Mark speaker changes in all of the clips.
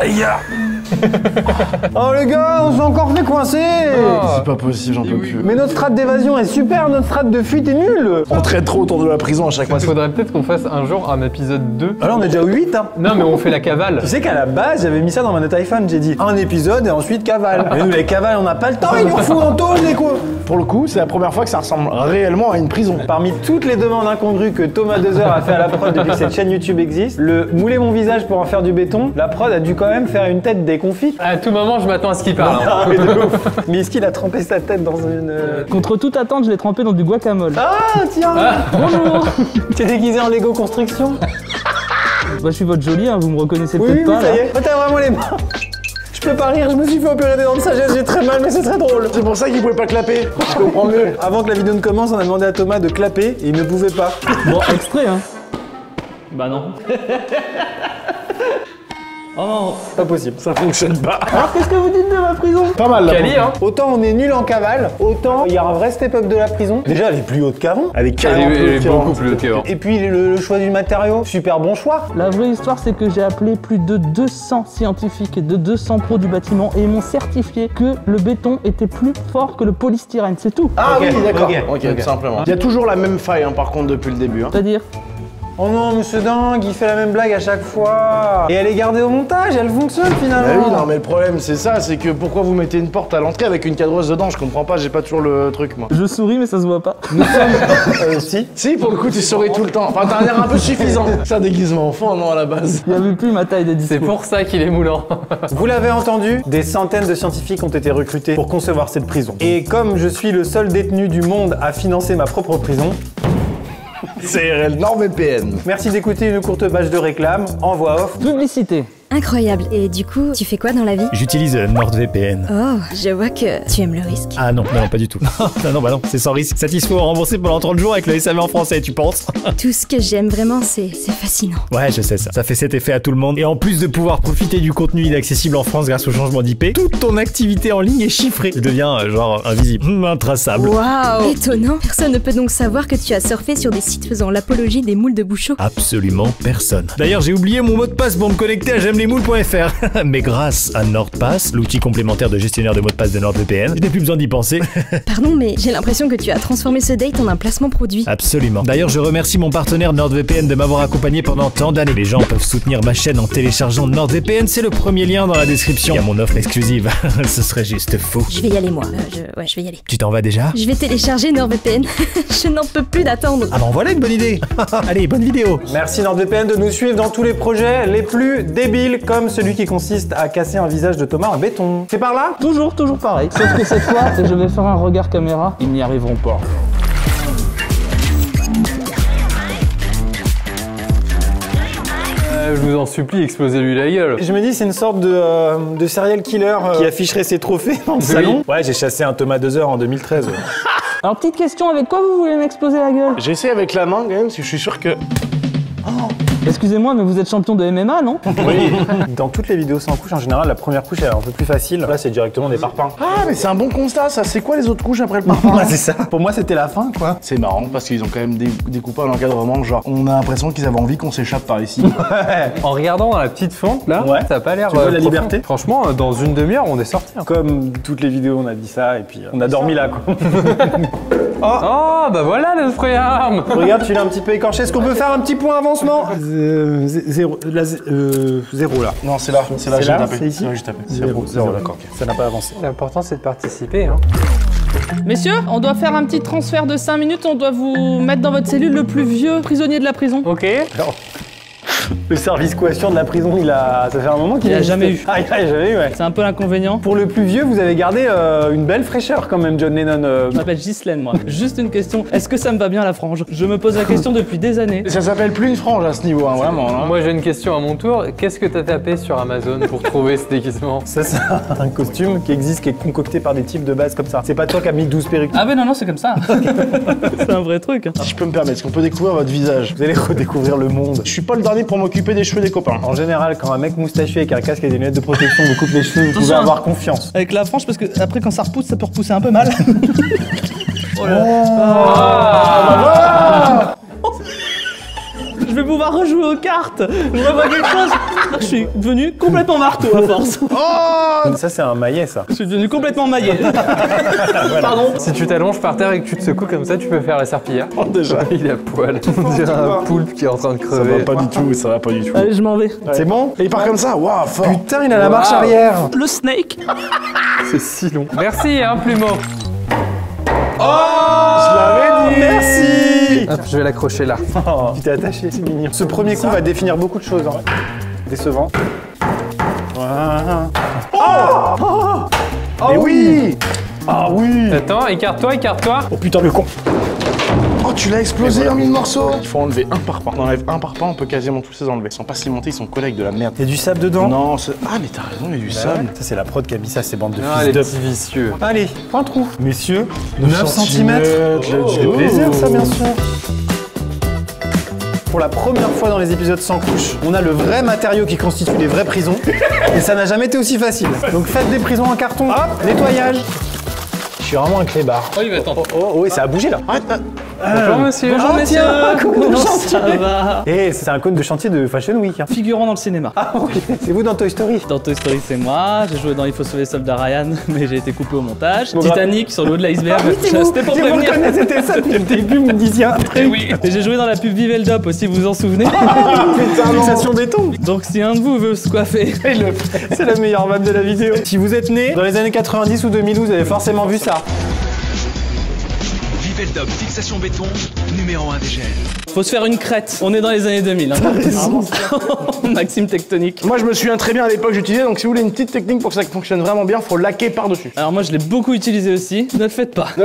Speaker 1: les gars.
Speaker 2: Oh les gars, on s'est encore fait coincer.
Speaker 1: C'est pas possible, j'en peux plus.
Speaker 2: Mais notre strat d'évasion est super, notre strat de fuite est nulle.
Speaker 1: On traîne trop autour de la prison à chaque fois.
Speaker 3: Il faudrait peut-être qu'on fasse un jour un épisode 2.
Speaker 2: Alors on est déjà au 8 hein.
Speaker 3: Non mais on fait la cavale.
Speaker 2: Tu sais qu'à la base, j'avais mis ça dans ma note iPhone, j'ai dit un épisode et ensuite cavale. Mais nous les cavales, on n'a pas le temps, ils nous foutent en tôle les quoi.
Speaker 1: Pour le coup, c'est la première fois que ça ressemble réellement à une prison.
Speaker 2: Parmi toutes les demandes incongrues que Thomas Dezer a fait à la prod depuis que cette chaîne YouTube existe, le mouler mon visage pour en faire du béton, la prod a dû quand même faire une tête déconfite.
Speaker 3: À tout moment, je m'attends à ce qu'il parle.
Speaker 2: Ah, mais de ouf. Mais est-ce qu'il a trempé sa tête dans une...
Speaker 4: Contre toute attente, je l'ai trempé dans du guacamole.
Speaker 2: Ah tiens.
Speaker 4: Bonjour.
Speaker 2: T'es déguisé en Lego Construction?
Speaker 4: Bah, je suis votre jolie, hein, vous me reconnaissez
Speaker 2: Oui,
Speaker 4: peut-être pas
Speaker 2: ça
Speaker 4: là.
Speaker 2: y est. Oh, t'as vraiment les mains. Je peux pas rire, je me suis fait opérer des dents de sagesse, j'ai très mal, mais c'est très drôle.
Speaker 1: C'est pour ça qu'il pouvait pas clapper. Je comprends mieux.
Speaker 2: Avant que la vidéo ne commence, on a demandé à Thomas de clapper et il ne pouvait pas.
Speaker 4: Bon, extrait hein. Bah non. Oh non.
Speaker 2: Pas possible.
Speaker 1: Ça fonctionne pas.
Speaker 4: Alors qu'est-ce que vous dites de ma prison?
Speaker 1: Pas mal là.
Speaker 3: Cali, hein.
Speaker 2: Autant on est nul en cavale, autant il y a un vrai step-up de la prison. Déjà, elle est plus haute qu'avant. Elle est carrément plus haute qu'avant.
Speaker 3: Beaucoup plus haut qu'avant.
Speaker 2: Et puis le choix du matériau, super bon choix.
Speaker 4: La vraie histoire, c'est que j'ai appelé plus de 200 scientifiques et de 200 pros du bâtiment et ils m'ont certifié que le béton était plus fort que le polystyrène, c'est tout.
Speaker 1: Ah oui, d'accord.
Speaker 2: ok.
Speaker 1: Ok, tout simplement. Il y a toujours la même faille hein, par contre depuis le début. Hein.
Speaker 4: C'est-à-dire?
Speaker 2: Oh non, monsieur dingue, il fait la même blague à chaque fois. Et elle est gardée au montage, elle fonctionne finalement.
Speaker 1: Bah oui, non mais le problème c'est ça, c'est que pourquoi vous mettez une porte à l'entrée avec une cadreuse dedans? Je comprends pas, j'ai pas toujours le truc moi.
Speaker 4: Je souris mais ça se voit pas.
Speaker 2: Si.
Speaker 1: Si, pour le coup tu souris tout le temps. Enfin t'as un air un peu suffisant. C'est un déguisement enfant non à la base.
Speaker 4: Il y avait plus ma taille de discours.
Speaker 3: C'est pour ça qu'il est moulant.
Speaker 2: Vous l'avez entendu, des centaines de scientifiques ont été recrutés pour concevoir cette prison. Et comme je suis le seul détenu du monde à financer ma propre prison,
Speaker 1: CRL NordVPN.
Speaker 2: merci d'écouter une courte page de réclame en voix off.
Speaker 4: Publicité.
Speaker 5: Incroyable. Et du coup, tu fais quoi dans la vie?
Speaker 6: J'utilise NordVPN.
Speaker 5: Oh, je vois que tu aimes le risque.
Speaker 6: Ah non, pas du tout. non, bah non, c'est sans risque. Satisfait ou remboursé pendant 30 jours avec le SAV en français, tu penses?
Speaker 5: Tout ce que j'aime vraiment, c'est fascinant.
Speaker 6: Ouais, je sais ça. Ça fait cet effet à tout le monde. Et en plus de pouvoir profiter du contenu inaccessible en France grâce au changement d'IP, toute ton activité en ligne est chiffrée. Tu deviens genre invisible, intraçable.
Speaker 5: Waouh! Étonnant. Personne ne peut donc savoir que tu as surfé sur des sites faisant l'apologie des moules de Bouchot.
Speaker 6: Absolument personne. D'ailleurs, j'ai oublié mon mot de passe pour me connecter à j'aime-les-moules.fr. Mais grâce à NordPass, l'outil complémentaire de gestionnaire de mots de passe de NordVPN, je n'ai plus besoin d'y penser.
Speaker 5: Pardon, mais j'ai l'impression que tu as transformé ce date en un placement produit.
Speaker 6: Absolument. D'ailleurs, je remercie mon partenaire NordVPN de m'avoir accompagné pendant tant d'années. Les gens peuvent soutenir ma chaîne en téléchargeant NordVPN, c'est le premier lien dans la description. Il y a mon offre exclusive. Ce serait juste fou.
Speaker 5: Je vais y aller, moi. Ouais, je vais y aller.
Speaker 6: Tu t'en vas déjà?
Speaker 5: Je vais télécharger NordVPN. Je n'en peux plus d'attendre.
Speaker 6: Ah bah voilà une bonne idée. Allez, bonne vidéo.
Speaker 2: Merci NordVPN de nous suivre dans tous les projets les plus débiles, comme celui qui consiste à casser un visage de Thomas en béton. C'est par là?
Speaker 4: Toujours pareil. Sauf que cette fois, je vais faire un regard caméra. Ils n'y arriveront pas.
Speaker 3: Je vous en supplie, explosez-lui la gueule.
Speaker 2: Je me dis, c'est une sorte de serial killer qui afficherait ses trophées dans le salon. Ouais, j'ai chassé un Thomas Dezer en 2013. Ouais.
Speaker 4: Alors petite question, avec quoi vous voulez m'exploser la gueule?
Speaker 1: J'essaie avec la main quand même, parce que je suis sûr que...
Speaker 4: Excusez-moi, mais vous êtes champion de MMA, non?
Speaker 2: Oui. Dans toutes les vidéos sans couche, en général, la première couche est un peu plus facile. Là, c'est directement des parpaings.
Speaker 1: Ah mais c'est un bon constat ça, c'est quoi les autres couches après le parfum?
Speaker 2: Ouais, c'est ça. Pour moi, c'était la fin, quoi.
Speaker 1: C'est marrant parce qu'ils ont quand même découpé un encadrement, genre on a l'impression qu'ils avaient envie qu'on s'échappe par ici.
Speaker 3: En regardant dans la petite fente là,
Speaker 2: Ouais.
Speaker 3: ça a pas l'air.
Speaker 2: Tu vois la
Speaker 3: profond.
Speaker 2: liberté.
Speaker 3: Franchement, dans une demi-heure, on est sorti. Hein.
Speaker 2: Comme toutes les vidéos, on a dit ça, et puis on a dormi là, quoi.
Speaker 3: Oh, bah voilà notre frère.
Speaker 2: Regarde, tu l'as un petit peu écorché. Est-ce qu'on peut faire un petit point avancement? Zéro là.
Speaker 1: Non c'est là,
Speaker 2: C'est là,
Speaker 1: j'ai tapé.
Speaker 2: c'est ici.
Speaker 1: Ouais, j'ai tapé.
Speaker 2: Zéro, d'accord. Ça n'a pas avancé.
Speaker 3: L'important c'est de participer. Hein.
Speaker 4: Messieurs, on doit faire un petit transfert de 5 minutes. On doit vous mettre dans votre cellule le plus vieux prisonnier de la prison.
Speaker 3: Ok.
Speaker 2: Le service coiffure de la prison, ça fait un moment qu'il
Speaker 4: Il a
Speaker 2: existe.
Speaker 4: jamais eu.
Speaker 2: Ah, il a jamais eu, ouais.
Speaker 4: C'est un peu l'inconvénient.
Speaker 2: Pour le plus vieux, vous avez gardé une belle fraîcheur quand même, John Lennon.
Speaker 4: Je m'appelle Ghislaine, moi. Juste une question. Est-ce que ça me va bien la frange? Je me pose la question depuis des années.
Speaker 1: Ça s'appelle plus une frange à ce niveau, hein, vraiment. Hein.
Speaker 3: Moi j'ai une question à mon tour. Qu'est-ce que t'as tapé sur Amazon pour trouver ce déguisement?
Speaker 2: Ça, c'est un costume qui existe, qui est concocté par des types de base comme ça. C'est pas toi qui as mis 12 perruques.
Speaker 4: Ah ben non, c'est comme ça. C'est un vrai truc.
Speaker 1: Si je peux me permettre, est-ce qu'on peut découvrir votre visage?
Speaker 2: Vous allez redécouvrir le monde.
Speaker 1: Je suis pas le dernier pour m'occuper des cheveux des copains.
Speaker 2: En général, quand un mec moustachu avec un casque et des lunettes de protection vous coupe les cheveux, vous pouvez
Speaker 4: Attention.
Speaker 2: avoir confiance.
Speaker 4: Avec la frange, parce que après quand ça repousse, ça peut repousser un peu mal. Je vais pouvoir rejouer aux cartes. Je revois quelque chose. Je suis devenu complètement marteau à force.
Speaker 2: Ça, c'est un maillet, ça.
Speaker 4: Je suis devenu complètement maillé. Pardon.
Speaker 3: Si tu t'allonges par terre et que tu te secoues comme ça, tu peux faire la serpillière. Oh, déjà. Il est à poil. On dirait un poulpe qui est en train de
Speaker 1: Ça
Speaker 3: crever.
Speaker 1: va pas du tout, ça va pas du tout.
Speaker 4: Allez, je m'en vais.
Speaker 2: C'est bon?
Speaker 1: Et il part comme ça, waouh, fort.
Speaker 2: Putain, il a la marche arrière.
Speaker 4: Le snake.
Speaker 3: C'est si long. Merci, hein, Plumeau.
Speaker 1: Je l'avais dit.
Speaker 2: Merci.
Speaker 3: Hop, je vais l'accrocher là.
Speaker 2: Oh, tu t'es attaché, c'est mignon. Ce premier coup va définir beaucoup de choses. Hein. Décevant. Voilà.
Speaker 1: Mais oui.
Speaker 2: Ah oui.
Speaker 3: Attends, écarte-toi, écarte-toi.
Speaker 2: Oh putain, le con.
Speaker 1: Oh, tu l'as explosé en 1000 morceaux. Il faut enlever un par pas. On enlève un par pas, on peut quasiment tous les enlever. Ils sont pas cimentés, ils sont collègues de la merde.
Speaker 2: Il y a du sable dedans?
Speaker 1: Non, c'est... Ah, mais t'as raison, il y a du sable.
Speaker 2: Ça, c'est la prod qui a mis ça, ces bandes de
Speaker 3: Ah, les
Speaker 2: fils
Speaker 3: petits
Speaker 2: d'up.
Speaker 3: vicieux.
Speaker 2: Allez, point trou. Messieurs, 9 cm.
Speaker 1: centimètres.
Speaker 2: C'est plaisir, ça, bien sûr. Pour la première fois dans les épisodes sans couche, on a le vrai matériau qui constitue les vraies prisons. Et ça n'a jamais été aussi facile. Donc faites des prisons en carton. Hop, nettoyage. Je suis vraiment un clébard.
Speaker 3: Oh, il va t'entendre.
Speaker 2: Oh, ça a bougé là.
Speaker 1: Arrête,
Speaker 3: Bonjour, monsieur.
Speaker 2: Bonjour, messieurs.
Speaker 4: Comment ça va?
Speaker 2: Et c'est un cône de chantier de Fashion Week. Hein.
Speaker 4: Figurant dans le cinéma.
Speaker 2: Ah oui, c'est vous dans Toy Story.
Speaker 4: Dans Toy Story, c'est moi. J'ai joué dans Il faut sauver Soldat Ryan, mais j'ai été coupé au montage.
Speaker 2: Bon,
Speaker 4: Titanic sur le haut de l'iceberg. C'était pour
Speaker 2: Si vous
Speaker 4: prévenir.
Speaker 2: reconnaissez ça depuis le début, vous me disiez un truc.
Speaker 4: Oui. Et j'ai joué dans la pub Vive le Dop aussi, vous vous en souvenez?
Speaker 2: Fixation béton.
Speaker 4: Donc si un de vous veut se coiffer,
Speaker 2: C'est la meilleure vanne de la vidéo. Si vous êtes né dans les années 90 ou 2000, vous avez forcément vu ça.
Speaker 7: Viveldop fixation béton, numéro 1 des gels.
Speaker 4: faut se faire une crête. On est dans les années 2000. Hein. Maxime Tectonique.
Speaker 1: Moi, je me souviens très bien à l'époque, j'utilisais. Donc, si vous voulez une petite technique pour que ça fonctionne vraiment bien, faut laquer par-dessus.
Speaker 4: Alors moi, je l'ai beaucoup utilisé aussi. Ne le faites pas.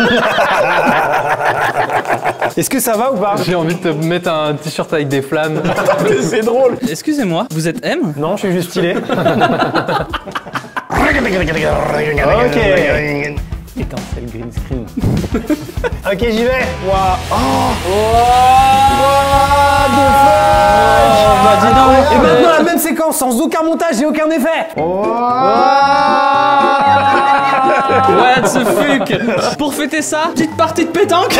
Speaker 2: Est-ce que ça va ou pas?
Speaker 3: J'ai envie de te mettre un t-shirt avec des flammes.
Speaker 1: C'est drôle.
Speaker 4: Excusez-moi, vous êtes M?
Speaker 2: Non, je suis juste stylé.
Speaker 1: Ok.
Speaker 2: Étincelle green screen. Ok, j'y vais.
Speaker 4: Bah dis donc.
Speaker 2: Et maintenant la même séquence, sans aucun montage et aucun effet.
Speaker 4: What the fuck. Pour fêter ça, petite partie de pétanque.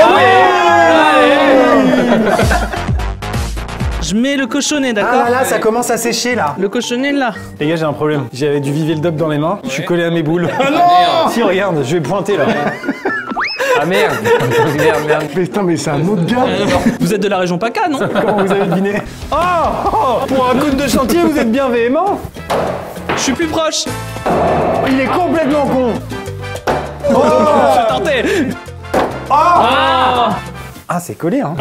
Speaker 4: Je mets le cochonnet, d'accord?
Speaker 2: Ah là, ça commence à sécher là.
Speaker 4: Le cochonnet là.
Speaker 2: Les gars, j'ai un problème. J'avais du Viveldop dans les mains. Je suis collé à mes boules. Ah non! Si, regarde, je vais pointer là.
Speaker 3: Ah merde. Merde.
Speaker 1: Putain, mais c'est un autre gars.
Speaker 4: Vous êtes de la région PACA, non?
Speaker 2: Comment vous avez deviné? Oh, pour un coup de chantier, vous êtes bien véhément.
Speaker 4: Je suis plus proche.
Speaker 2: Il est complètement con.
Speaker 4: J'ai tenté.
Speaker 2: Ah, c'est collé, hein.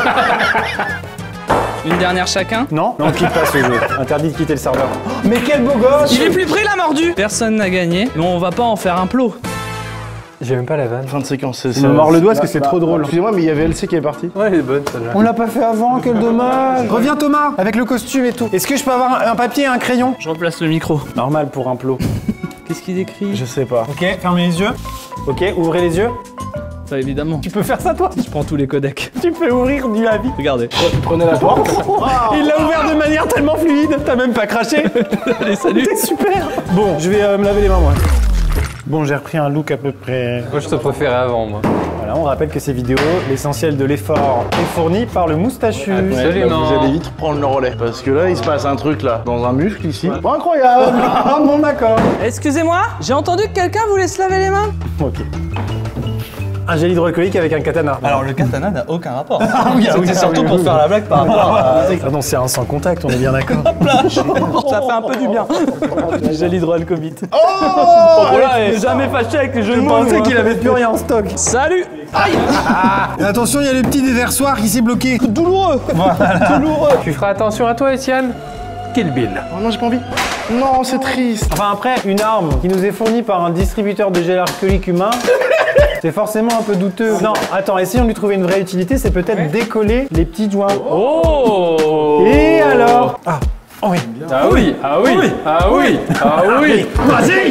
Speaker 4: Une dernière chacun.
Speaker 2: Non, on quitte pas ce jeu. Interdit de quitter le serveur. Mais quel beau gosse!
Speaker 4: Il est plus près, l'a mordu. Personne n'a gagné, mais on va pas en faire un plot.
Speaker 3: J'ai même pas la vanne.
Speaker 1: Fin de séquence, c'est
Speaker 2: Il me mord le doigt parce que c'est trop drôle.
Speaker 1: Excusez-moi, mais il y avait LC qui est parti.
Speaker 3: Ouais, elle est bonne celle-là.
Speaker 2: On l'a pas fait avant, quel dommage! Reviens Thomas, avec le costume et tout. Est-ce que je peux avoir un papier et un crayon?
Speaker 4: Je replace le micro.
Speaker 2: Normal pour un plot.
Speaker 4: Qu'est-ce qu'il écrit?
Speaker 1: Je sais pas.
Speaker 2: Ok, fermez les yeux. Ok, ouvrez les yeux.
Speaker 4: Ça, évidemment.
Speaker 2: Tu peux faire ça toi?
Speaker 4: Je prends tous les codecs.
Speaker 2: Tu peux ouvrir du avis.
Speaker 4: Regardez.
Speaker 1: Prenez la porte.
Speaker 2: Il l'a ouvert de manière tellement fluide, t'as même pas craché.
Speaker 4: Allez, salut.
Speaker 2: C'est super. Bon, je vais me laver les mains moi. Bon, j'ai repris un look à peu près...
Speaker 3: Moi, je te préférais avant, moi.
Speaker 2: Voilà, on rappelle que ces vidéos, l'essentiel de l'effort est fourni par le moustachu.
Speaker 3: Absolument.
Speaker 1: Vous allez vite prendre le relais. Parce que là, il se passe un truc là, dans un muscle ici. Incroyable.
Speaker 2: Ah bon, d'accord.
Speaker 4: Excusez-moi, j'ai entendu que quelqu'un voulait se laver les mains.
Speaker 2: Ok. Un gel hydroalcoolique avec un katana.
Speaker 8: Alors le katana n'a aucun rapport.
Speaker 2: Ah oui,
Speaker 8: C'était surtout pour faire la blague par rapport à...
Speaker 2: Ah non, c'est un sans contact, on est bien d'accord.
Speaker 4: Ça fait un peu du bien.
Speaker 2: Gel hydroalcoolique.
Speaker 4: Oh voilà, et jamais fâché avec les jeux de
Speaker 2: Je
Speaker 4: mots.
Speaker 2: pensais qu'il avait plus rien en stock.
Speaker 4: Salut.
Speaker 2: Et attention, il y a le petit déversoir qui s'est bloqué.
Speaker 4: Douloureux.
Speaker 2: Douloureux.
Speaker 3: Tu feras attention à toi, Etienne. Kill Bill.
Speaker 1: Oh non, j'ai pas envie. Non, c'est triste.
Speaker 2: Enfin après, une arme qui nous est fournie par un distributeur de gel alcoolique humain, c'est forcément un peu douteux. Non, attends, essayons de lui trouver une vraie utilité, c'est peut-être décoller les petits joints.
Speaker 3: Oh.
Speaker 2: Et alors? Ah, oh oui.
Speaker 3: Ah oui. Ah oui. Ah oui. Ah oui.
Speaker 2: Vas-y.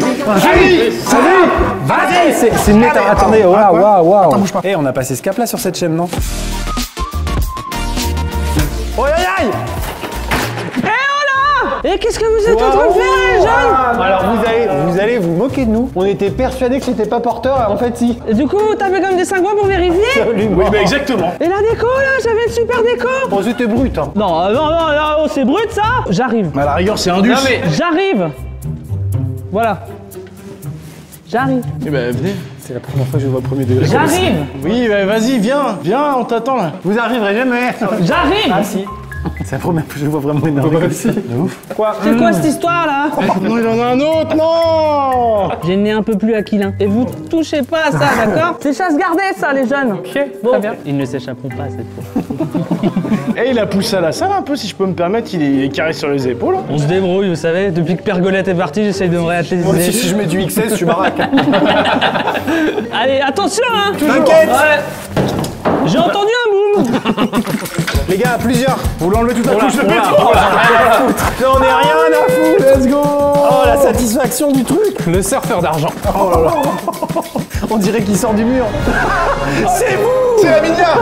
Speaker 2: C'est une méta... Attendez, waouh. Eh, on a passé ce cap-là sur cette chaîne, non? Oh aïe aïe.
Speaker 4: Et qu'est-ce que vous êtes en train de faire, les jeunes?
Speaker 2: Alors vous allez vous moquer de nous. On était persuadés que c'était pas porteur, et en fait si.
Speaker 4: Et du coup, vous tapez comme des cingouins pour vérifier?
Speaker 1: Oui, bah exactement.
Speaker 4: Et la déco, là, j'avais une super déco.
Speaker 2: Oh, c'était brut, hein.
Speaker 4: Non, non, c'est brut, ça. J'arrive.
Speaker 1: Mais à la rigueur, c'est indus.
Speaker 3: Non mais
Speaker 4: J'arrive. Voilà. J'arrive.
Speaker 1: Eh ben, venez.
Speaker 2: C'est la première fois que je vois le premier degré.
Speaker 4: J'arrive.
Speaker 1: Oui, bah vas-y, viens, on t'attend là.
Speaker 2: Vous arriverez jamais.
Speaker 4: J'arrive.
Speaker 2: Ah si. C'est la première fois que je le vois vraiment énervé. Moi aussi. De ouf. Quoi?
Speaker 4: C'est quoi cette histoire là?
Speaker 1: Non, il en a un autre, non.
Speaker 4: J'ai le nez un peu plus aquilin. Et vous touchez pas à ça, d'accord? C'est chasse gardée ça, les jeunes.
Speaker 3: ok,
Speaker 4: Bon,
Speaker 3: très bien.
Speaker 4: ils ne s'échapperont pas cette fois.
Speaker 1: Et il a poussé à la salle un peu, si je peux me permettre, il est carré sur les épaules.
Speaker 4: On se débrouille, vous savez. Depuis que Pergolette est parti, j'essaye de me réattéliser.
Speaker 2: Moi aussi, si je mets du XS, je suis baraque.
Speaker 4: Allez, attention, hein.
Speaker 2: T'inquiète.
Speaker 4: Ouais. J'ai entendu un boom.
Speaker 2: Les gars, plusieurs.
Speaker 1: Vous l'enlevez toute la couche de béton.
Speaker 2: J'en ai rien à foutre. Let's go. Oh, la satisfaction du truc.
Speaker 3: Le surfeur d'argent.
Speaker 2: Oh là là. On dirait qu'il sort du mur. C'est vous.
Speaker 1: C'est la minia.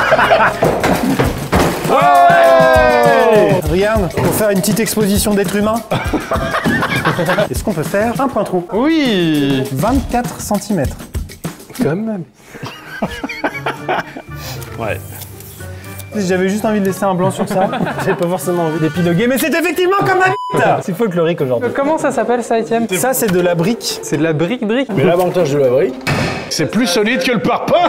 Speaker 2: Ouais. Regarde, pour faire une petite exposition d'êtres humains. Est-ce qu'on peut faire un point trou?
Speaker 3: Oui.
Speaker 2: 24 cm.
Speaker 3: Quand même.
Speaker 1: Ouais.
Speaker 2: J'avais juste envie de laisser un blanc sur ça. J'avais pas forcément envie d'épiloguer, mais c'est effectivement comme ma bite. C'est folklorique aujourd'hui.
Speaker 3: Comment ça s'appelle ça, Étienne?
Speaker 2: Ça, c'est de la brique.
Speaker 3: C'est de la brique.
Speaker 1: Mais l'avantage de la brique, c'est plus solide que le parpaing.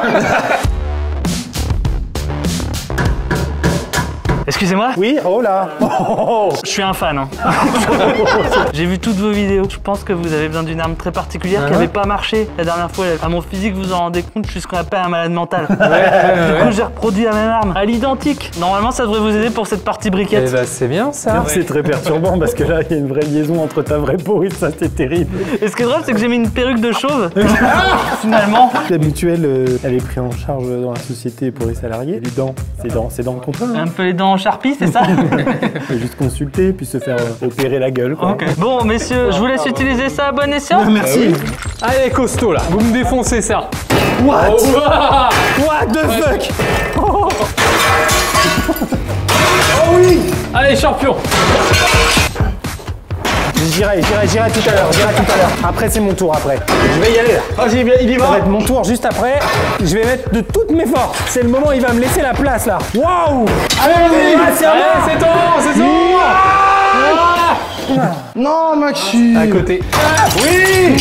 Speaker 4: Excusez-moi.
Speaker 2: Oui, oh là.
Speaker 4: Je suis un fan. Hein. J'ai vu toutes vos vidéos. Je pense que vous avez besoin d'une arme très particulière qui n'avait pas marché la dernière fois. À mon physique, vous en rendez compte, je suis ce qu'on appelle un malade mental. Du coup, j'ai reproduit la même arme, à l'identique. Normalement, ça devrait vous aider pour cette partie briquette.
Speaker 3: Eh bah c'est bien ça.
Speaker 2: C'est très perturbant parce que là, il y a une vraie liaison entre ta vraie peau et ça, c'est terrible.
Speaker 4: Et ce qui est drôle, c'est que j'ai mis une perruque de chauve. Finalement.
Speaker 2: La mutuelle, elle est prise en charge dans la société pour les salariés. Les dents, c'est dans le contrat.
Speaker 4: Un peu les dents en charpie, c'est ça?
Speaker 2: Il faut juste consulter puis se faire opérer la gueule. Quoi.
Speaker 4: Ok. Bon, messieurs, je vous laisse utiliser ça à bon escient.
Speaker 2: Merci.
Speaker 3: Allez, costaud là. Vous me défoncez ça.
Speaker 2: What?
Speaker 3: Ouah.
Speaker 2: What the fuck?
Speaker 3: Oh oui. Allez, champion.
Speaker 2: J'irai tout à l'heure, Après, c'est mon tour après. Je vais y aller là.
Speaker 1: Vas-y, il y
Speaker 2: Ça va
Speaker 1: va.
Speaker 2: être mon tour juste après. Je vais mettre de toutes mes forces. C'est le moment où il va me laisser la place là. Waouh! Allez, c'est à moi.
Speaker 3: Allez, c'est ton.
Speaker 1: Non, Maxi.
Speaker 3: À côté.
Speaker 1: Oui.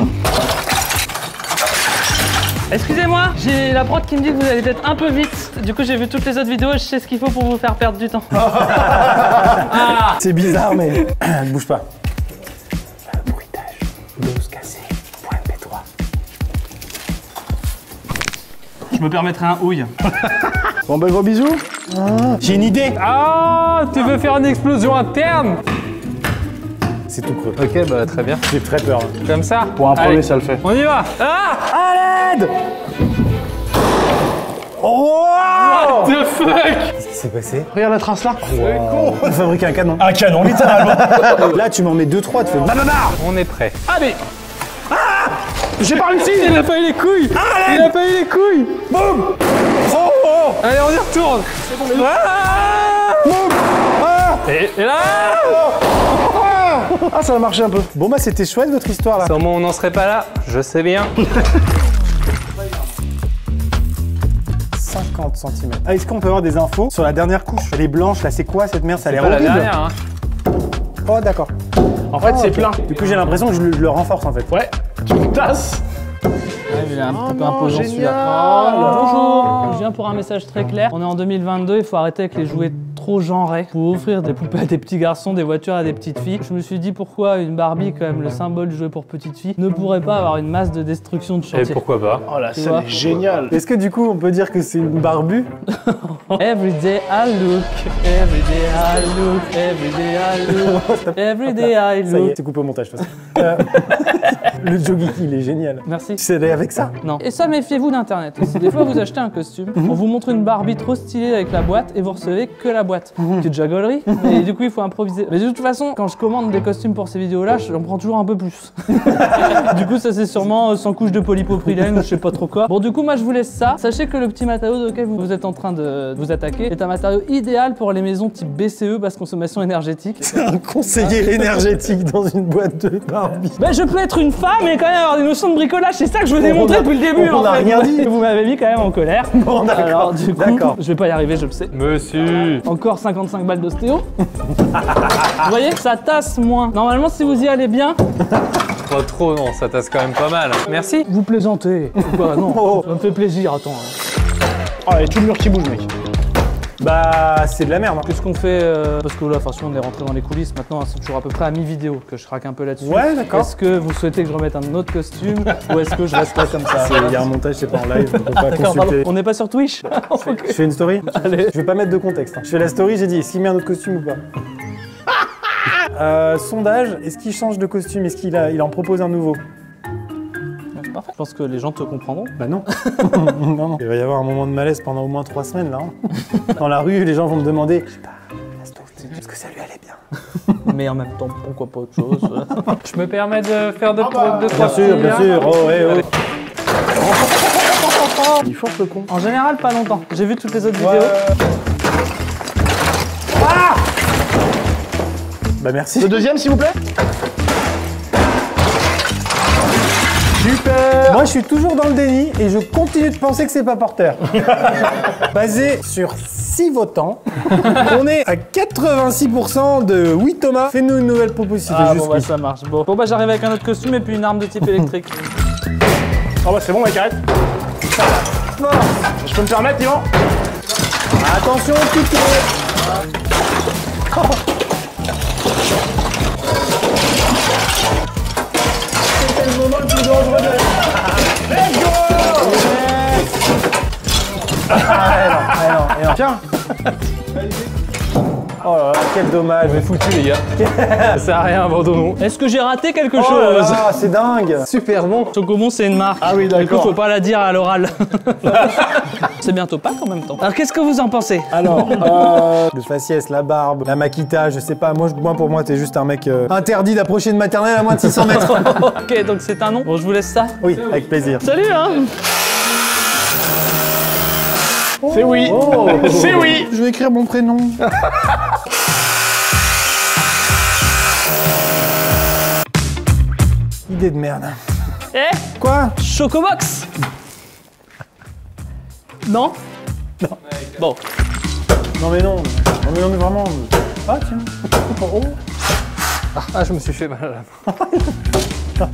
Speaker 4: Excusez-moi, j'ai la prod qui me dit que vous allez peut-être un peu vite. Du coup, j'ai vu toutes les autres vidéos et je sais ce qu'il faut pour vous faire perdre du temps.
Speaker 2: C'est bizarre, mais ne bouge pas. Bruitage, dose cassée, point P3.
Speaker 4: Je me permettrai un houille.
Speaker 1: Bon, bah, gros bisous.
Speaker 2: J'ai une idée.
Speaker 3: Ah, tu veux faire une explosion interne?
Speaker 2: C'est tout creux.
Speaker 3: Ok, bah très bien.
Speaker 2: J'ai très peur.
Speaker 3: Comme ça.
Speaker 1: Pour un premier,
Speaker 3: Allez,
Speaker 1: ça le fait.
Speaker 3: on y va. Ah!
Speaker 2: À l'aide! Oh!
Speaker 3: What the fuck?
Speaker 2: Qu'est-ce qui s'est passé?
Speaker 1: Regarde la trace là.
Speaker 2: On fabrique un canon.
Speaker 1: Un canon, littéralement.
Speaker 2: Là, tu m'en mets 2-3, tu fais banana!
Speaker 3: On est prêt.
Speaker 1: Allez. J'ai pas réussi.
Speaker 3: Il a pas eu les couilles. Il a pas eu les couilles.
Speaker 2: Boum! Oh, oh!
Speaker 3: Allez, on y retourne.
Speaker 2: Boum! Ah!
Speaker 3: Et là.
Speaker 1: Ah, ça a marché un peu.
Speaker 2: Bon bah c'était chouette votre histoire là.
Speaker 3: Sûrement on n'en serait pas là. Je sais bien.
Speaker 2: 50 cm. Ah, est-ce qu'on peut avoir des infos sur la dernière couche? Elle est blanche là, c'est quoi cette merde? Ça a l'air
Speaker 3: Pas la
Speaker 2: horrible.
Speaker 3: dernière. Hein.
Speaker 2: Oh d'accord.
Speaker 1: En fait, c'est
Speaker 2: ok.
Speaker 1: plein.
Speaker 2: Du coup j'ai l'impression que je le renforce en fait.
Speaker 1: Ouais. Tu me tasses.
Speaker 4: Il est un petit peu
Speaker 1: non,
Speaker 4: imposant
Speaker 1: génial.
Speaker 4: celui-là. Bonjour. Je viens pour un message très clair. On est en 2022, il faut arrêter avec les jouets trop genrés. Pour offrir des poupées à des petits garçons, des voitures à des petites filles. Je me suis dit pourquoi une Barbie, quand même le symbole du jouet pour petites filles, ne pourrait pas avoir une masse de destruction de
Speaker 3: Et
Speaker 4: chantier.
Speaker 3: pourquoi pas?
Speaker 1: Oh, la
Speaker 4: Tu
Speaker 1: scène
Speaker 4: vois.
Speaker 1: est géniale.
Speaker 2: Est-ce que du coup on peut dire que c'est une barbue?
Speaker 4: Every day I look, every day I look, every day I look, every day I
Speaker 2: Ça y est,
Speaker 4: look.
Speaker 2: c'est coupé au montage de toute façon. Le jogging, il est génial.
Speaker 9: Merci.
Speaker 2: Tu sais aller avec ça?
Speaker 9: Non. Et ça, méfiez-vous d'Internet. Si des fois vous achetez un costume, on vous montre une Barbie trop stylée avec la boîte et vous recevez que la boîte. C'est déjà gaulerie. Et du coup, il faut improviser. Mais de toute façon, quand je commande des costumes pour ces vidéos-là, j'en prends toujours un peu plus. Du coup, ça c'est sûrement 100 couches de polypropylène ou je sais pas trop quoi. Bon, du coup, moi je vous laisse ça. Sachez que le petit matériau auquel vous êtes en train de vous attaquer est un matériau idéal pour les maisons type BCE, basse consommation énergétique.
Speaker 2: C'est un conseiller énergétique dans une boîte de Barbie.
Speaker 9: Ben, je peux être une femme et quand même avoir des notions de bricolage, c'est ça que je veux démontrer depuis le début.
Speaker 2: On n'a rien dit.
Speaker 9: Vous m'avez mis quand même en colère.
Speaker 2: Bon, d'accord.
Speaker 9: Alors, du coup, je vais pas y arriver, je le sais.
Speaker 3: Monsieur.
Speaker 9: Encore 55 balles d'ostéo. Vous voyez, ça tasse moins. Normalement, si vous y allez bien.
Speaker 3: Pas trop, non, ça tasse quand même pas mal. Merci.
Speaker 9: Vous plaisantez. Bah non, ça me fait plaisir, attends.
Speaker 1: Oh, il y a tout le mur qui bouge, mec.
Speaker 2: Bah, c'est de la merde.
Speaker 9: Qu'est-ce qu'on fait parce que là, de toute façon, on est rentré dans les coulisses. Maintenant, c'est toujours à peu près à mi-vidéo que je craque un peu là-dessus.
Speaker 2: Ouais, d'accord.
Speaker 9: Est-ce que vous souhaitez que je remette un autre costume ou est-ce que je reste là comme ça?
Speaker 2: Il y a un montage, c'est pas en live, on peut pas
Speaker 9: D'accord, pardon.
Speaker 2: consulter.
Speaker 9: On n'est pas sur Twitch.
Speaker 2: Je fais une story?
Speaker 9: Allez.
Speaker 2: Je vais pas mettre de contexte. Je fais la story, j'ai dit, est-ce qu'il met un autre costume ou pas? Sondage, est-ce qu'il change de costume? Est-ce qu'il en propose un nouveau?
Speaker 9: Parfait. Je pense que les gens te comprendront.
Speaker 2: Bah non. Non. Il va y avoir un moment de malaise pendant au moins 3 semaines là. Dans la rue, les gens vont me demander, je sais pas, la story, est-ce que ça lui allait bien?
Speaker 9: Mais en même temps, pourquoi pas autre chose?
Speaker 3: Je me permets de faire deux trois
Speaker 2: Bien sûr, bien sûr. Oh, ouais, ouais.
Speaker 1: Il est fort le con.
Speaker 9: En général, pas longtemps. J'ai vu toutes les autres vidéos.
Speaker 2: Bah merci.
Speaker 1: Le deuxième, s'il vous plaît.
Speaker 2: Super. Moi, je suis toujours dans le déni et je continue de penser que c'est pas porteur. Basé sur 6 votants, on est à 86% de oui Thomas. Fais-nous une nouvelle proposition.
Speaker 9: Ah bon bah ça marche. Bon bah j'arrive avec un autre costume et puis une arme de type électrique.
Speaker 1: Oh bah c'est bon mec, arrête. Je peux me permettre, Yvan?
Speaker 2: Attention, piqué. C'était le moment le plus dangereux de la vie. Let's go! Non.
Speaker 1: Tiens.
Speaker 2: Oh là là, quel dommage.
Speaker 3: On est foutus les gars. Ça sert à rien, abandonnons.
Speaker 9: Est-ce que j'ai raté quelque
Speaker 2: Oh là
Speaker 9: chose?
Speaker 2: là, c'est dingue.
Speaker 3: Super bon.
Speaker 9: Chocobon, c'est une marque.
Speaker 1: Ah oui,
Speaker 9: Du coup,
Speaker 1: d'accord.
Speaker 9: faut pas la dire à l'oral. C'est bientôt Pâques en même temps. Alors, qu'est-ce que vous en pensez?
Speaker 2: Alors, le faciès, la barbe, la maquita, je sais pas. Moi, pour moi, t'es juste un mec interdit d'approcher une maternelle à moins de 600 mètres.
Speaker 9: Ok, donc c'est un nom. Bon, je vous laisse ça.
Speaker 2: Oui, avec plaisir.
Speaker 9: Salut, hein.
Speaker 1: C'est oui.
Speaker 2: Oh.
Speaker 1: C'est oui.
Speaker 2: Je vais écrire mon prénom. Idée de merde.
Speaker 9: Eh,
Speaker 2: Quoi?
Speaker 9: Chocobox. Non?
Speaker 2: Non.
Speaker 9: Bon.
Speaker 2: Non mais non. Non mais vraiment. Ah tiens. Oh.
Speaker 3: Ah, je me suis fait mal à la main.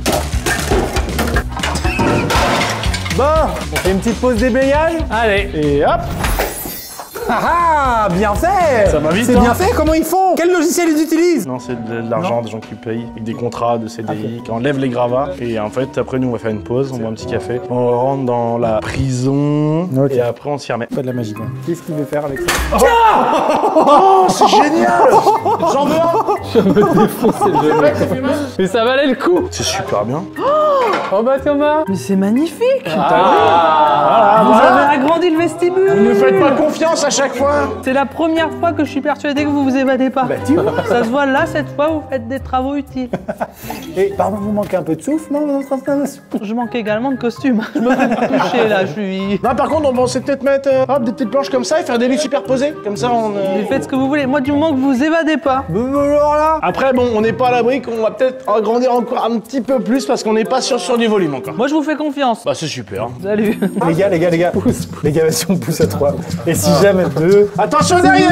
Speaker 2: Bon, on fait une petite pause déblayage.
Speaker 9: Allez.
Speaker 1: Et hop.
Speaker 2: Ah, bien fait.
Speaker 1: Ça va vite,
Speaker 2: C'est
Speaker 1: hein.
Speaker 2: bien fait, comment ils font? Quel logiciel ils utilisent?
Speaker 1: Non, c'est de l'argent, des gens qui payent, avec des contrats de CDI, qui enlèvent les gravats. Et en fait, après, nous, on va faire une pause, on boit un petit café. On rentre dans la prison,
Speaker 2: Ok.
Speaker 1: et après, on s'y remet.
Speaker 2: Pas de la magie, quoi. Qu'est-ce qu'il veut faire avec ça?
Speaker 1: Oh, c'est génial. J'en veux un.
Speaker 3: Mais ça valait le coup.
Speaker 1: C'est super bien.
Speaker 3: Oh bah Thomas.
Speaker 9: Mais c'est magnifique.
Speaker 1: Voilà,
Speaker 9: Vous
Speaker 1: voilà.
Speaker 9: avez agrandi le vestibule.
Speaker 1: Vous ne faites pas confiance à chaque fois.
Speaker 9: C'est la première fois que je suis persuadé que vous vous évadez pas.
Speaker 2: Bah tu vois.
Speaker 9: Ça se voit là, cette fois, vous faites des travaux utiles.
Speaker 2: Et pardon, vous manquez un peu de souffle, non?
Speaker 9: Je manque également de costume. Je me fais toucher là, je suis...
Speaker 1: Non, par contre, on pensait peut-être mettre hop, des petites planches comme ça et faire des lits superposés. Comme ça, on.
Speaker 9: Mais faites ce que vous voulez. Moi, du moment que vous évadez pas.
Speaker 2: Alors là.
Speaker 1: Après, bon, on n'est pas à l'abri, qu'on va peut-être agrandir encore un petit peu plus parce qu'on n'est pas sûr du volume encore.
Speaker 9: Moi, je vous fais confiance.
Speaker 1: Bah, c'est super.
Speaker 9: Salut.
Speaker 2: Les gars. Les gars, si on pousse à 3. Et si jamais 2.
Speaker 1: Attention derrière.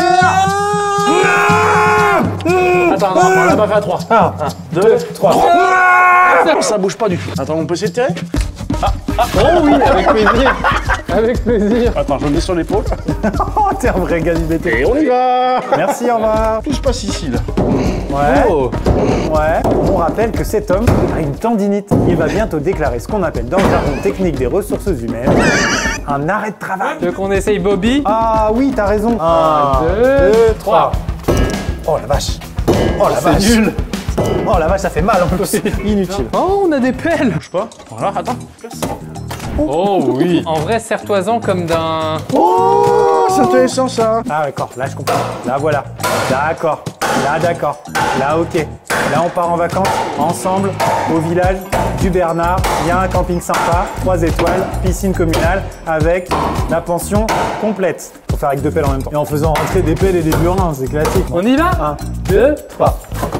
Speaker 1: Attends, non, on l'a pas fait à 3. 1, 2, 3. Ça bouge pas du tout. Attends, on peut essayer de tirer?
Speaker 3: Oh oui, avec plaisir. Avec plaisir.
Speaker 1: Attends, je me mets sur l'épaule.
Speaker 2: Oh, t'es un vrai gars du BT.
Speaker 1: Et on y va.
Speaker 2: Merci, au revoir.
Speaker 1: Tout se passe ici, là.
Speaker 2: Ouais.
Speaker 3: Oh.
Speaker 2: Ouais. On rappelle que cet homme a une tendinite. Il va bientôt déclarer ce qu'on appelle dans le jargon technique des ressources humaines un arrêt de travail.
Speaker 3: Tu veux qu'on essaye Bobby?
Speaker 2: Ah oui, t'as raison. 1, 2, 3. Oh la vache. Oh la vache.
Speaker 1: nul.
Speaker 2: Oh Oh la vache, ça fait mal en plus. Inutile.
Speaker 9: Oh, on a des pelles.
Speaker 1: Bouge pas. Voilà, attends.
Speaker 3: Oh oui. En vrai, serre-toi-en comme d'un...
Speaker 1: Oh, c'est intéressant ça.
Speaker 2: Ah d'accord, là je comprends. Là voilà. D'accord. Là d'accord. Là ok. Là on part en vacances ensemble au village du Bernard. Il y a un camping sympa, 3 étoiles, piscine communale avec la pension complète. Faut faire avec 2 pelles en même temps. Et en faisant rentrer des pelles et des burins, c'est classique.
Speaker 9: On y va?
Speaker 2: 1, 2, 3.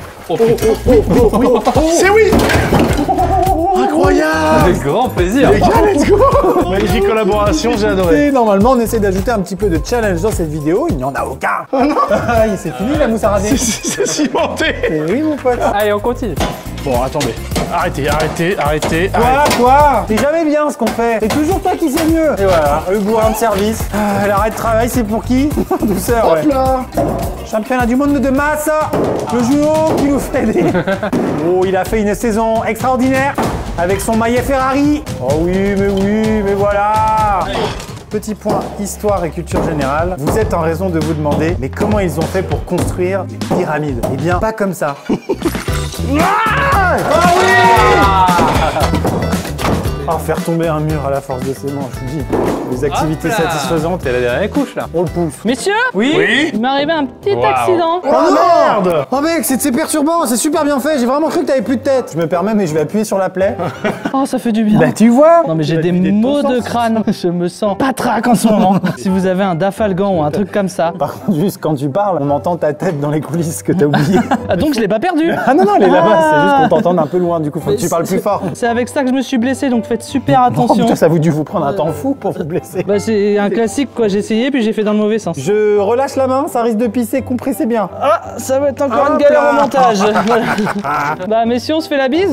Speaker 1: C'est oui. Incroyable.
Speaker 3: Avec grand plaisir.
Speaker 1: Les gars, let's go. Magnifique collaboration, j'ai adoré.
Speaker 2: Et normalement, on essaie d'ajouter un petit peu de challenge dans cette vidéo. Il n'y en a aucun. C'est fini la mousse à raser.
Speaker 1: C'est cimenté.
Speaker 2: Et oui, mon pote.
Speaker 3: Allez, on continue.
Speaker 1: Bon, attendez. Arrêtez.
Speaker 2: Quoi? C'est jamais bien ce qu'on fait. C'est toujours toi qui sais mieux. Et voilà, le bourrin de service. L'arrêt de travail, c'est pour qui? Douceur, ouais.
Speaker 1: Hop là.
Speaker 2: Championnat du monde de Massa. Le judo qui nous fait des... Oh, il a fait une saison extraordinaire avec son maillet Ferrari. Oh oui, mais voilà. Petit point histoire et culture générale. Vous êtes en raison de vous demander, mais comment ils ont fait pour construire une pyramide? Eh bien, pas comme ça. Ah oui! Ah, faire tomber un mur à la force de ses manches, je dis. Des activités satisfaisantes.
Speaker 3: C'est la dernière couche là.
Speaker 2: On le pousse.
Speaker 9: Messieurs,
Speaker 1: Oui.
Speaker 9: il m'est arrivé un petit accident.
Speaker 2: Oh merde! Oh mec, c'est perturbant, c'est super bien fait. J'ai vraiment cru que t'avais plus de tête. Je me permets, mais je vais appuyer sur la plaie.
Speaker 9: Oh, ça fait du bien.
Speaker 2: Bah tu vois!
Speaker 9: Non mais j'ai des maux de crâne. Je me sens patraque en ce moment. Si vous avez un dafalgan ou un truc comme ça.
Speaker 2: Par contre, juste quand tu parles, on entend ta tête dans les coulisses que t'as oublié.
Speaker 9: Ah donc je l'ai pas perdu.
Speaker 2: Ah non, elle est là-bas, c'est juste qu'on t'entende un peu loin, du coup, faut que tu parles plus fort.
Speaker 9: C'est avec ça que je me suis blessé, donc faites super
Speaker 2: Oh
Speaker 9: attention.
Speaker 2: putain, ça a dû vous prendre un temps fou pour vous blesser.
Speaker 9: Bah c'est un classique quoi, j'ai essayé puis j'ai fait dans le mauvais sens.
Speaker 2: Je relâche la main, ça risque de pisser, compressez bien.
Speaker 9: Ah, ça va être encore
Speaker 2: Hop
Speaker 9: une galère
Speaker 2: là.
Speaker 9: au montage. Voilà. Bah messieurs, on se fait la bise.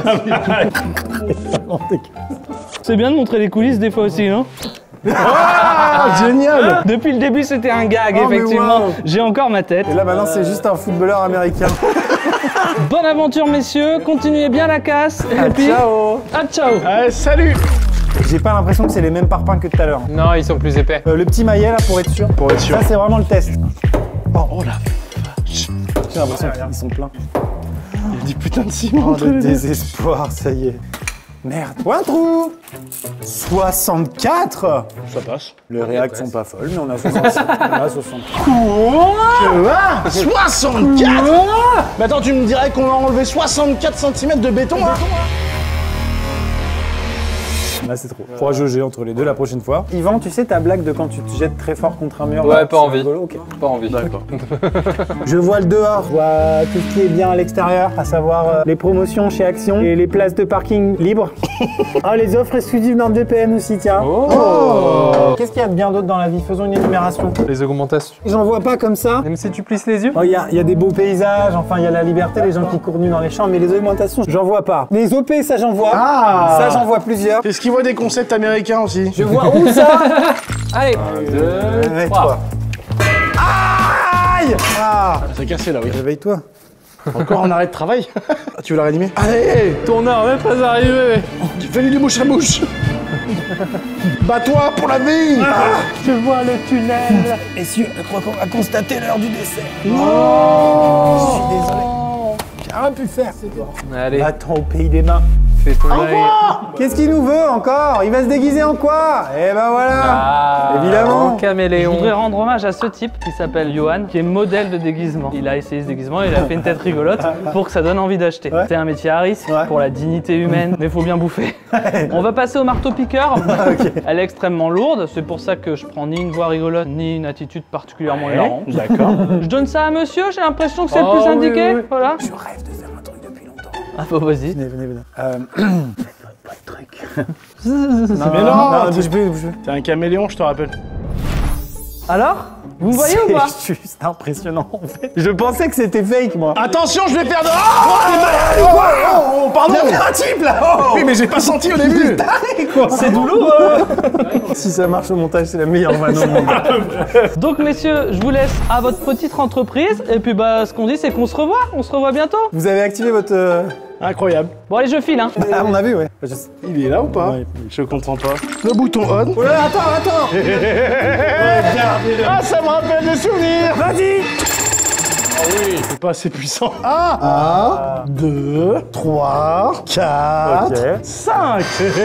Speaker 9: C'est bien de montrer les coulisses des fois aussi, non?
Speaker 1: Ah, génial.
Speaker 9: Depuis le début, c'était un gag,
Speaker 2: Oh, mais
Speaker 9: effectivement.
Speaker 2: wow.
Speaker 9: J'ai encore ma tête.
Speaker 2: Et là maintenant c'est juste un footballeur américain.
Speaker 9: Bonne aventure, messieurs. Continuez bien la casse. Et puis,
Speaker 2: Ciao.
Speaker 9: ah, ciao.
Speaker 1: Allez, salut.
Speaker 2: J'ai pas l'impression que c'est les mêmes parpaings que tout à l'heure.
Speaker 3: Non, ils sont plus épais.
Speaker 2: Le petit maillet là pour être sûr.
Speaker 1: Pour être sûr.
Speaker 2: Ça c'est vraiment le test.
Speaker 1: Oh la.
Speaker 2: J'ai l'impression qu'ils sont pleins.
Speaker 1: Il y a du putain de ciment.
Speaker 2: Oh le désespoir, ça y est. Merde. Oh, un trou 64.
Speaker 1: Ça passe.
Speaker 2: Les réacts sont pas folles, mais on a 67. On a 60.
Speaker 1: Quoi 64. Mais attends, tu me dirais qu'on a enlevé 64 cm de béton là?
Speaker 2: Là c'est trop. Faudra jauger entre les deux la prochaine fois. Yvan, tu sais ta blague de quand tu te jettes très fort contre un mur?
Speaker 3: Ouais,
Speaker 2: là,
Speaker 3: pas
Speaker 2: c'est
Speaker 3: envie.
Speaker 2: rigolo, ok.
Speaker 3: Pas envie.
Speaker 1: D'accord.
Speaker 2: Je vois le dehors, je vois tout ce qui est bien à l'extérieur, à savoir les promotions chez Action et les places de parking libres. Ah, les offres exclusives NordVPN aussi, tiens.
Speaker 3: Oh.
Speaker 2: Qu'est-ce qu'il y a de bien d'autre dans la vie? Faisons une énumération.
Speaker 3: Les augmentations.
Speaker 2: J'en vois pas comme ça.
Speaker 3: Même si tu plisses les yeux.
Speaker 2: Oh, il y a des beaux paysages, enfin il y a la liberté, les gens qui courent nus dans les champs, mais les augmentations, j'en vois pas. Les OP, ça j'en vois.
Speaker 1: Ah.
Speaker 2: Ça j'en vois plusieurs.
Speaker 1: Est-ce qu'il voit des concepts américains aussi?
Speaker 2: Je vois où ça?
Speaker 3: Allez.
Speaker 2: 2, 3. Aïe! Ah!
Speaker 1: C'est cassé là, oui.
Speaker 2: Réveille-toi.
Speaker 1: Encore en arrêt de travail. Tu veux la réanimer? Allez.
Speaker 3: Ton heure n'est pas arrivée.
Speaker 1: Fais-lui du bouche à bouche. Bats-toi pour la vie.
Speaker 2: Je vois le tunnel. Messieurs, je crois qu'on va constater l'heure du dessert.
Speaker 3: Oh.
Speaker 2: Je suis désolé. J'ai rien pu faire.
Speaker 3: Allez,
Speaker 2: Attends au pays des mains.
Speaker 3: fais ton œil.
Speaker 2: Qu'est-ce qu'il nous veut encore? Il va se déguiser en quoi? Eh ben voilà.
Speaker 3: Ah,
Speaker 2: Évidemment.
Speaker 3: en
Speaker 9: Je
Speaker 3: caméléon.
Speaker 9: voudrais rendre hommage à ce type qui s'appelle Johan, qui est modèle de déguisement. Il a essayé ce déguisement, il a fait une tête rigolote pour que ça donne envie d'acheter.
Speaker 2: Ouais.
Speaker 9: C'est un métier à risque
Speaker 2: Ouais.
Speaker 9: pour la dignité humaine, mais faut bien bouffer. On va passer au marteau-piqueur. Elle est extrêmement lourde, c'est pour ça que je prends ni une voix rigolote, ni une attitude particulièrement hilarante.
Speaker 1: D'accord.
Speaker 9: Je donne ça à monsieur, j'ai l'impression que c'est
Speaker 3: Oh,
Speaker 9: le plus
Speaker 3: oui,
Speaker 9: indiqué.
Speaker 3: oui.
Speaker 9: Voilà.
Speaker 2: Je rêve de faire un truc depuis longtemps.
Speaker 9: Ah bah vas-y.
Speaker 2: Venez. Pas de truc.
Speaker 1: Mais non,
Speaker 2: bouge plus, bouge plus.
Speaker 1: T'es un caméléon, je te rappelle.
Speaker 9: Alors, vous me voyez ou pas?
Speaker 2: C'est juste impressionnant en fait. Je pensais que c'était fake moi.
Speaker 1: Attention, je vais faire de. Oh, pardon.
Speaker 2: Il y avait un type là.
Speaker 1: Oui, mais j'ai pas senti au début.
Speaker 2: C'est douloureux. Si ça marche au montage, c'est la meilleure vanne au monde.
Speaker 9: Donc messieurs, je vous laisse à votre petite entreprise et puis bah ce qu'on dit c'est qu'on se revoit. On se revoit bientôt.
Speaker 2: Vous avez activé votre.
Speaker 1: Incroyable.
Speaker 9: Bon allez, je file hein.
Speaker 2: À mon avis, ouais.
Speaker 1: Il est là ou pas?
Speaker 2: Ouais.
Speaker 1: Je comprends pas. Le bouton on.
Speaker 2: Oh là là, attends.
Speaker 1: Ah, ça me rappelle des souvenirs.
Speaker 2: Vas-y.
Speaker 1: oui. C'est pas assez puissant.
Speaker 2: 1, 2, 3, 4, 5.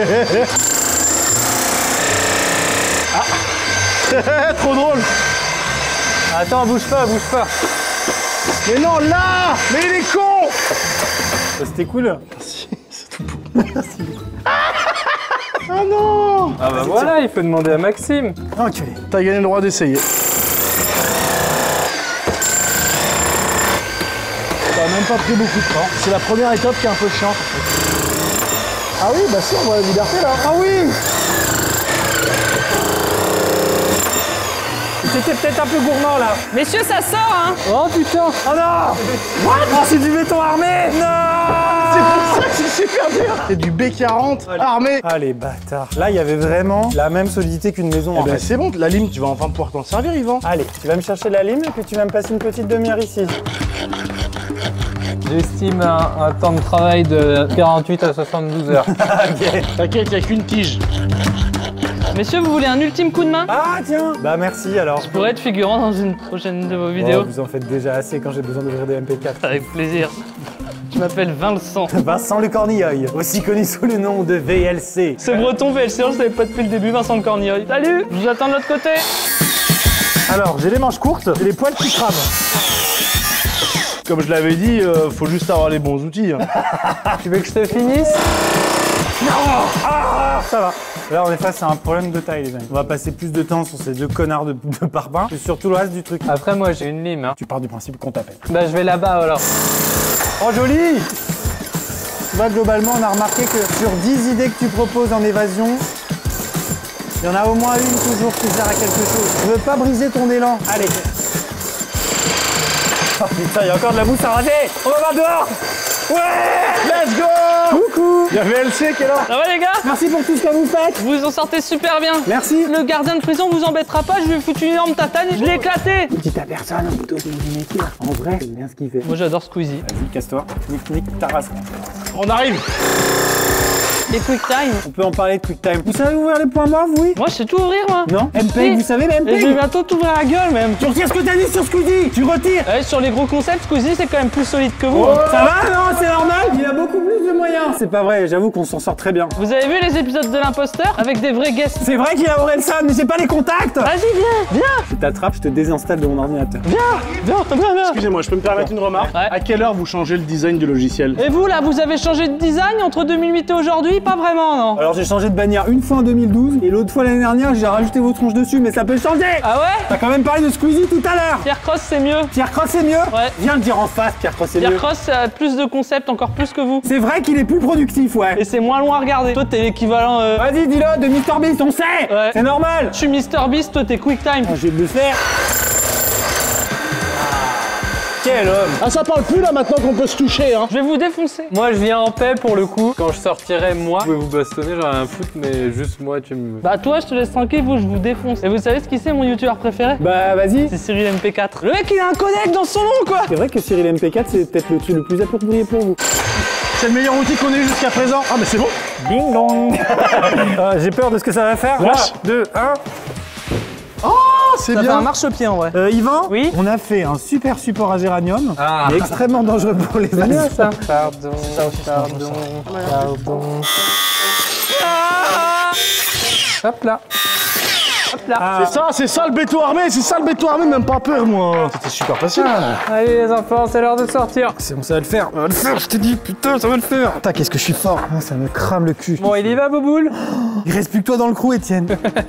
Speaker 1: Trop drôle.
Speaker 3: Attends, bouge pas, bouge pas.
Speaker 1: Mais non, là. Mais il est con.
Speaker 2: C'était cool.
Speaker 1: Merci, c'est tout beau. Merci. Ah non.
Speaker 3: Ah bah voilà, il faut demander à Maxime.
Speaker 2: Enculé.
Speaker 1: T'as gagné le droit d'essayer.
Speaker 2: Ça a même pas pris beaucoup de temps.
Speaker 1: C'est la première étape qui est un peu chiante.
Speaker 2: Ah oui, bah si, on voit la liberté là. Ah oui. C'était peut-être un peu gourmand là.
Speaker 9: Messieurs, ça sort, hein.
Speaker 3: Oh putain.
Speaker 2: Oh non. What? Oh, c'est du béton armé. Non.
Speaker 1: C'est pour ça que c'est super dur. C'est du B40 armé.
Speaker 2: Ah les bâtards. Là, il y avait vraiment la même solidité qu'une maison en
Speaker 1: Eh ben
Speaker 2: fait.
Speaker 1: c'est bon, la lime, tu vas enfin pouvoir t'en servir, Yvan.
Speaker 2: Allez, tu vas me chercher la lime et puis tu vas me passer une petite demi-heure ici.
Speaker 3: J'estime un temps de travail de 48 à 72 heures.
Speaker 1: T'inquiète, il n'y a qu'une tige.
Speaker 9: Messieurs, vous voulez un ultime coup de main?
Speaker 2: Ah tiens. Bah merci alors.
Speaker 9: Je pourrais être figurant dans une prochaine de vos vidéos.
Speaker 2: Oh, vous en faites déjà assez quand j'ai besoin d'ouvrir des MP4.
Speaker 9: Avec plaisir. Je m'appelle Vincent.
Speaker 2: Vincent le Cornilleuil, aussi connu sous le nom de VLC.
Speaker 9: Ce breton VLC, on le savait pas depuis le début, Vincent le Cornilleuil. Salut, je vous attends de l'autre côté.
Speaker 2: Alors, j'ai les manches courtes et les poils qui crament.
Speaker 1: Comme je l'avais dit, faut juste avoir les bons outils. Hein.
Speaker 3: Tu veux que je te finisse?
Speaker 2: Ça va. Là, on est face à un problème de taille, les amis. On va passer plus de temps sur ces deux connards de parpaings que sur tout le reste du truc.
Speaker 3: Après, moi, j'ai une lime. Hein.
Speaker 2: Tu pars du principe qu'on t'appelle.
Speaker 3: Bah, je vais là-bas alors.
Speaker 2: Oh, joli! Tu vois, globalement, on a remarqué que sur 10 idées que tu proposes en évasion, il y en a au moins une toujours qui sert à quelque chose. Je veux pas briser ton élan. Allez. Oh putain, il y a encore de la mousse à raser. On va voir dehors. Ouais!
Speaker 1: Let's go!
Speaker 2: Coucou!
Speaker 1: Il y a VLC qui est là.
Speaker 9: Ça va les gars?
Speaker 2: Merci pour tout ce que vous faites.
Speaker 9: Vous en sortez super bien.
Speaker 2: Merci.
Speaker 9: Le gardien de prison vous embêtera pas, je lui ai foutu une énorme tatane et je l'ai éclaté.
Speaker 2: Dis à personne, un couteau, c'est une métier. En vrai, j'aime bien ce qu'il fait.
Speaker 9: Moi j'adore Squeezie.
Speaker 2: Vas-y, casse-toi. Nique ta race.
Speaker 1: On arrive.
Speaker 9: Et Quick Time.
Speaker 2: On peut en parler de Quick Time. Vous savez ouvrir les points morts, oui?
Speaker 9: Moi je sais tout ouvrir moi.
Speaker 2: Non? MPEG, vous savez le
Speaker 9: Et je vais
Speaker 2: MPEG?
Speaker 9: bientôt t'ouvrir la gueule même.
Speaker 2: Tu retires ce que t'as dit sur Squeezie. Tu retires.
Speaker 9: Sur les gros concepts, Squeezie c'est quand même plus solide que vous.
Speaker 2: Ça va? Non, c'est normal. Il a beaucoup plus de moyens. C'est pas vrai, j'avoue qu'on s'en sort très bien.
Speaker 9: Vous avez vu les épisodes de l'imposteur avec des vrais guests?
Speaker 2: C'est vrai qu'il a Orelsan, mais j'ai pas les contacts.
Speaker 9: Vas-y viens.
Speaker 2: Si t'attrapes, je te désinstalle de mon ordinateur.
Speaker 9: Viens.
Speaker 1: Excusez-moi, je peux me permettre une remarque?
Speaker 9: Ouais.
Speaker 1: À quelle heure vous changez le design du logiciel?
Speaker 9: Et vous là, vous avez changé de design entre 2008 et aujourd'hui? Pas vraiment non.
Speaker 2: Alors j'ai changé de bannière une fois en 2012 et l'autre fois l'année dernière j'ai rajouté vos tronches dessus, mais ça peut changer.
Speaker 9: Ah ouais?
Speaker 2: T'as quand même parlé de Squeezie tout à l'heure.
Speaker 9: Pierre Cross c'est mieux.
Speaker 2: Pierre Cross c'est mieux.
Speaker 9: Ouais.
Speaker 2: Viens le dire en face, Pierre Cross c'est mieux.
Speaker 9: Pierre Cross a plus de concepts, encore plus que vous.
Speaker 2: C'est vrai qu'il est plus productif, ouais.
Speaker 9: Et c'est moins loin à regarder. Toi t'es l'équivalent
Speaker 2: Vas-y, dis-le, de MrBeast, on sait.
Speaker 9: Ouais.
Speaker 2: C'est normal.
Speaker 9: Je suis MrBeast, toi t'es Quick Time.
Speaker 2: Je vais le faire. Quel homme.
Speaker 1: Ah ça parle plus là maintenant qu'on peut se toucher hein.
Speaker 9: Je vais vous défoncer.
Speaker 3: Moi, je viens en paix pour le coup. Quand je sortirai, moi, vous pouvez vous bastonner, j'en ai un foot, mais juste moi, tu me...
Speaker 9: Bah toi je te laisse tranquille, vous je vous défonce. Et vous savez ce qui c'est mon youtubeur préféré?
Speaker 2: Bah vas-y.
Speaker 9: C'est Cyril MP4. Le mec il a un codec dans son nom quoi.
Speaker 2: C'est vrai que Cyril MP4 c'est peut-être le truc le plus approprié pour vous.
Speaker 1: C'est le meilleur outil qu'on ait eu jusqu'à présent. Ah mais c'est bon.
Speaker 2: Ding dong. J'ai peur de ce que ça va faire. 3, 2, 1.
Speaker 1: Oh c'est
Speaker 9: Ça fait
Speaker 1: bien.
Speaker 9: un marche-pied en vrai.
Speaker 2: Yvan,
Speaker 9: Oui.
Speaker 2: On a fait un super support à géranium.
Speaker 3: Ah.
Speaker 2: Il est extrêmement dangereux pour les
Speaker 3: C'est bien
Speaker 2: animaux.
Speaker 3: ça. Pardon. Hop là.
Speaker 1: C'est ça le béton armé, même pas peur moi. C'était super facile.
Speaker 3: Allez les enfants, c'est l'heure de sortir.
Speaker 2: C'est bon, ça va le faire. Ça va le faire, je te dis, putain, ça va le faire. Putain, qu'est-ce que je suis fort. Ah, ça me crame le cul.
Speaker 3: Bon, il y va, Boboule.
Speaker 2: Il reste plus que toi dans le crew, Étienne.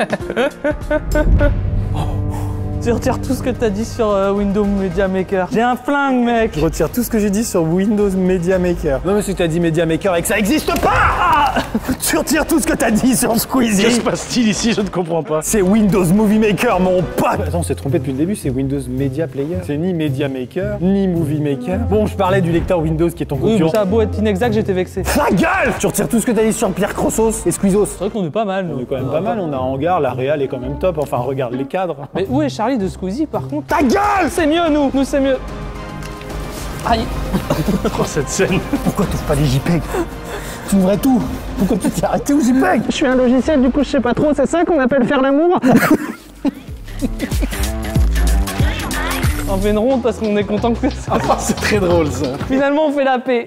Speaker 9: Tu retires tout ce que t'as dit sur Windows Media Maker. J'ai un flingue mec.
Speaker 2: Je retire tout ce que j'ai dit sur Windows Media Maker. Non, mais si t'as dit Media Maker et que ça existe pas. Tu retires tout ce que t'as dit sur Squeezie.
Speaker 1: Que se passe-t-il ici? Je ne comprends pas.
Speaker 2: C'est Windows Movie Maker, mon pote. Attends, on s'est trompé depuis le début, c'est Windows Media Player. C'est ni Media Maker, ni Movie Maker. Bon, je parlais du lecteur Windows qui est ton
Speaker 9: Oui,
Speaker 2: concurrent.
Speaker 9: ça a beau être inexact, j'étais vexé.
Speaker 2: La gueule. Tu retires tout ce que t'as dit sur Pierre Crossos et Squeezos.
Speaker 9: C'est vrai qu'on est pas mal.
Speaker 2: On est quand même pas mal, on a Hangar, la réal est quand même top. Enfin, regarde les cadres.
Speaker 9: Mais où est Charlie de Squeezie par contre?
Speaker 2: Ta gueule.
Speaker 9: C'est mieux nous c'est mieux. Aïe.
Speaker 1: Oh cette scène.
Speaker 2: Pourquoi t'ouvres pas les JPEG? Tu ouvrais tout. Pourquoi tu t'es arrêté aux JPEG?
Speaker 9: Je suis un logiciel, du coup je sais pas trop, c'est ça qu'on appelle faire l'amour? Oh On fait une ronde parce qu'on est content que ça.
Speaker 1: C'est très drôle ça.
Speaker 9: Finalement, on fait la paix.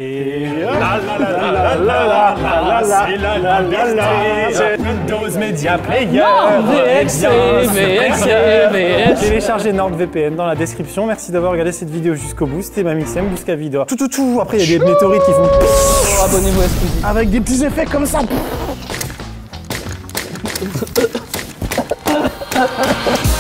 Speaker 2: Windows Media Player.
Speaker 9: VXC.
Speaker 2: Téléchargez NordVPN dans la description. Merci d'avoir regardé cette vidéo jusqu'au bout. C'était Mamixem, Bouscavidor. Tout. Après, il y a des météorites qui font.
Speaker 9: Oh, abonnez-vous à Squeezie.
Speaker 1: Avec des petits effets comme ça.